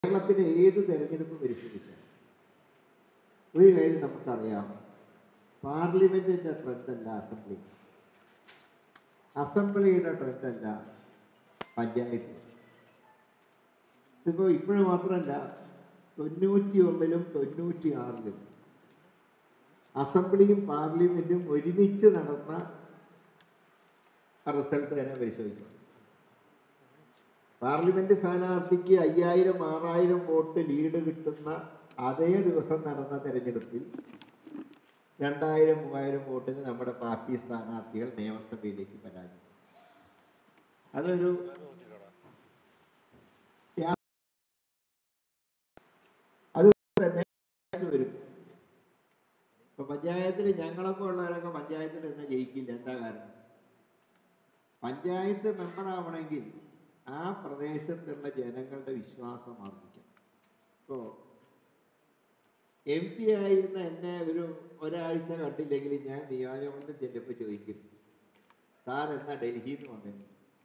കേരളത്തിലെ ഏത് തെരഞ്ഞെടുപ്പ് പരിശോധിച്ചാൽ ഒരു കാര്യം നമുക്കറിയാം, പാർലമെന്റിന്റെ ട്രെൻഡല്ല അസംബ്ലി, അസംബ്ലിയുടെ ട്രെൻഡല്ല പഞ്ചായത്ത്. ഇപ്പോൾ ഇപ്പോഴും മാത്രമല്ല, 91-ലും 96-ലും അസംബ്ലിയും പാർലമെന്റും ഒരുമിച്ച് നടന്ന റിസൾട്ട് തന്നെ പരിശോധിച്ചു. പാർലമെന്റ് സ്ഥാനാർത്ഥിക്ക് 5000-6000 വോട്ട് ലീഡ് കിട്ടുന്ന അതേ ദിവസം നടന്ന തെരഞ്ഞെടുപ്പിൽ 2000-3000 വോട്ടിന് നമ്മുടെ പാർട്ടി സ്ഥാനാർത്ഥികൾ നിയമസഭയിലേക്ക് പരാജയം. അതൊരു തന്നെ വരും. ഇപ്പൊ പഞ്ചായത്തിൽ ഞങ്ങളൊക്കെ ഉള്ളവരൊക്കെ പഞ്ചായത്തിൽ നിന്ന് ജയിക്കില്ല. എന്താ കാരണം? പഞ്ചായത്ത് മെമ്പറാവണമെങ്കിൽ ആ പ്രദേശത്തുള്ള ജനങ്ങളുടെ വിശ്വാസം ആർജിക്കണം. ഇപ്പോൾ MP ആയിരുന്ന എന്നെ ഒരാഴ്ച കണ്ടില്ലെങ്കിൽ ഞാൻ നിയോജകമണ്ഡലത്തിൽ ചെല്ലുമ്പോൾ ചോദിക്കും, സാർ എന്നാ ഡൽഹിയിൽ നിന്ന് വന്നത്?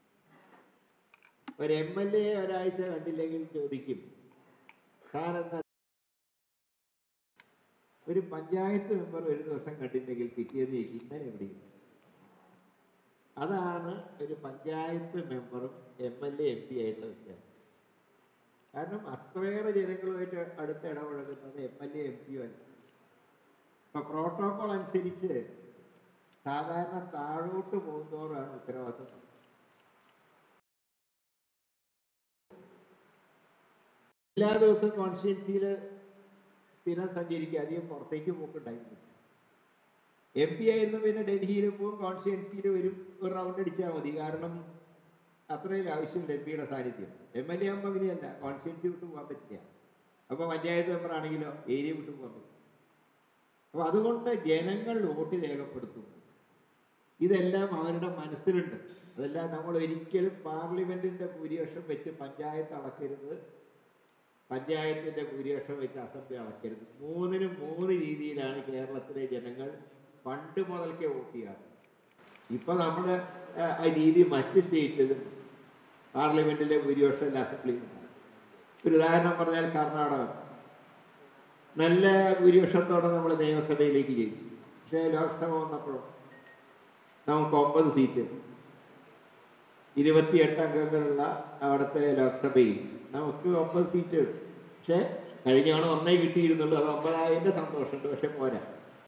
ഒരു MLA ഒരാഴ്ച കണ്ടില്ലെങ്കിൽ ചോദിക്കും, സാർ എന്നാ. ഒരു പഞ്ചായത്ത് മെമ്പർ ഒരു ദിവസം കണ്ടില്ലെങ്കിൽ പിറ്റേന്ന് ചോദിക്കും, ഇന്നലെ എവിടെയും. അതാണ് ഒരു പഞ്ചായത്ത് മെമ്പറും MLA MP ആയിട്ടുള്ള വ്യത്യാസം. കാരണം അത്രയേറെ ജനങ്ങളുമായിട്ട് അടുത്ത് ഇടപഴകുന്നത് MLA MP അല്ല. ഇപ്പൊ പ്രോട്ടോകോൾ അനുസരിച്ച് സാധാരണ താഴോട്ട് പോകുന്നവരാണ് ഉത്തരവാദിത്വം. എല്ലാ ദിവസവും കോൺസ്റ്റിറ്റ്യുവൻസിയിൽ സ്ഥിരം സഞ്ചരിക്കുക, അധികം പുറത്തേക്ക് പോക്കുണ്ടായിരുന്നു. MP ആയിരുന്നു പിന്നെ ഡൽഹിയിൽ പോകും, കോൺസ്റ്റിറ്റ്യുവൻസിയിൽ വരും, ഒരു റൗണ്ട് അടിച്ചാൽ മതി. കാരണം അത്രയും ആവശ്യമില്ല MP-യുടെ സാന്നിധ്യം. MLA ആകുമ്പോൾ അങ്ങനെയല്ല, കോൺസ്റ്റിറ്റ്യുവൻസി വിട്ടു പോകാൻ പറ്റില്ല. അപ്പോൾ പഞ്ചായത്ത് മെമ്പർ ആണെങ്കിലോ ഏരിയ വിട്ടു പോകാൻ പറ്റും. അപ്പോൾ അതുകൊണ്ട് ജനങ്ങൾ വോട്ട് രേഖപ്പെടുത്തും. ഇതെല്ലാം അവരുടെ മനസ്സിലുണ്ട്. അതെല്ലാം നമ്മൾ ഒരിക്കലും പാർലമെന്റിന്റെ ഭൂരിപക്ഷം വെച്ച് പഞ്ചായത്ത് അളക്കരുത്, പഞ്ചായത്തിന്റെ ഭൂരിപക്ഷം വെച്ച് അസംബ്ലി അളക്കരുത്. മൂന്നിനും 3 രീതിയിലാണ് കേരളത്തിലെ ജനങ്ങൾ പണ്ട് മുതൽക്കേ വോട്ട് ചെയ്യാറ്. ഇപ്പൊ നമ്മുടെ രീതി മറ്റ് സ്റ്റേറ്റിലും പാർലമെന്റിലെ ഭൂരിപക്ഷം അസംബ്ലിയിൽ. ഒരു ഉദാഹരണം പറഞ്ഞാൽ കർണാടക നല്ല ഭൂരിപക്ഷത്തോടെ നമ്മൾ നിയമസഭയിലേക്ക് ജയിച്ചു. പക്ഷേ ലോക്സഭ വന്നപ്പോഴും നമുക്ക് 9 സീറ്റ്, 28 അംഗങ്ങളുള്ള അവിടുത്തെ ലോക്സഭയിൽ നമുക്ക് 9 സീറ്റ്. പക്ഷെ കഴിഞ്ഞ തവണ 1 കിട്ടിയിരുന്നുള്ളൂ. അത് 9,000 സന്തോഷമുണ്ട്, പക്ഷെ പോരാ.